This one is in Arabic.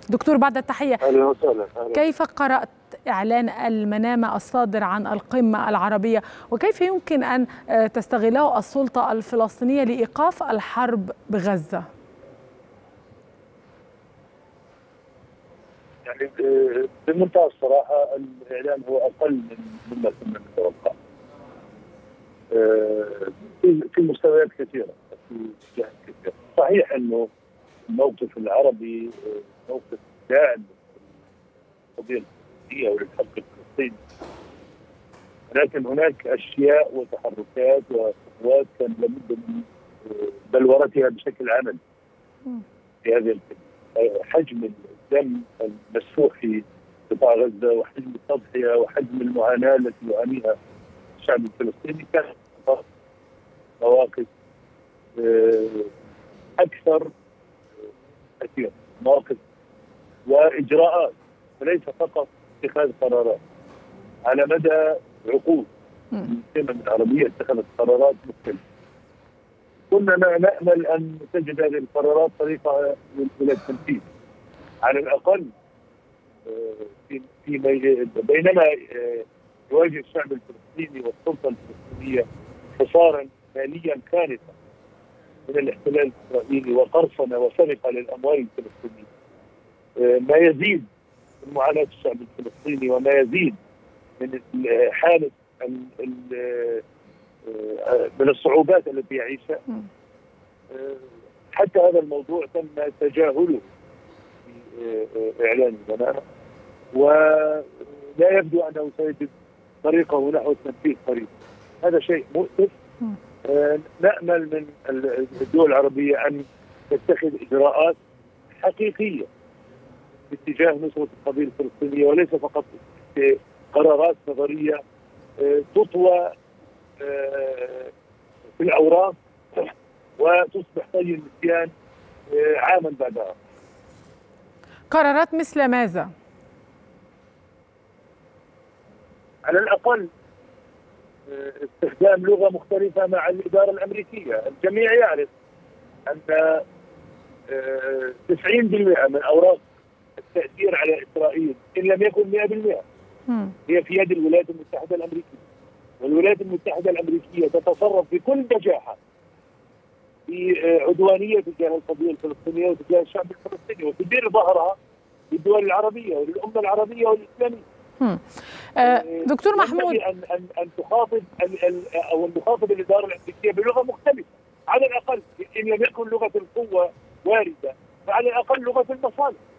دكتور بعد التحية، أهلا وسهلا. كيف قرأت إعلان المنامة الصادر عن القمة العربية، وكيف يمكن أن تستغله السلطة الفلسطينية لإيقاف الحرب بغزة؟ يعني بمنتهى الصراحة الإعلان هو أقل مما كنا نتوقع في مستويات كثيرة، في جهات كثيرة. صحيح أنه الموقف العربي موقف داعم للقضية الفلسطينية وللحق الفلسطيني، ولكن هناك أشياء وتحركات وخطوات كان لابد من بلورتها بشكل عملي في هذه القضية. حجم الدم المسفوح في قطاع غزة وحجم التضحية وحجم المعاناة التي يعانيها الشعب الفلسطيني كانت مواقف أكثر كثير، مواقف وإجراءات وليس فقط اتخاذ قرارات. على مدى عقود القمم العربية اتخذت قرارات مختلفة، كنا نأمل أن تجد هذه القرارات طريقة إلى التنفيذ على الأقل. بينما يواجه الشعب الفلسطيني والسلطة الفلسطينية حصارا ماليا كارثا من الاحتلال الإسرائيلي وقرصنة وسرقة للأموال الفلسطينية، ما يزيد من معاناة الشعب الفلسطيني وما يزيد من حالة من الصعوبات التي يعيشها. حتى هذا الموضوع تم تجاهله في إعلان المنامة، ولا يبدو أنه سيجد طريقه نحو التنفيذ قريبا. هذا شيء مؤسف. نأمل من الدول العربية أن تتخذ إجراءات حقيقية باتجاه نصرة القضية الفلسطينية، وليس فقط قرارات نظرية تطوى في الأوراق وتصبح طي النسيان عاما بعد عام. قرارات مثل ماذا؟ على الأقل استخدام لغة مختلفة مع الإدارة الأمريكية. الجميع يعرف أن 90% من أوراق التأثير على إسرائيل إن لم يكن 100% هي في يد الولايات المتحدة الأمريكية، والولايات المتحدة الأمريكية تتصرف بكل بجاحة في عدوانية تجاه القضية الفلسطينية وتجاه الشعب الفلسطيني، وتدير ظهرها للدول العربية وللأمة العربية والإسلامية. دكتور محمود، أن تخاطب أو نخاطب الإدارة الأمريكية بلغة مختلفة على الأقل، إن لم يكن لغة القوة واردة فعلى الأقل لغة المصالح.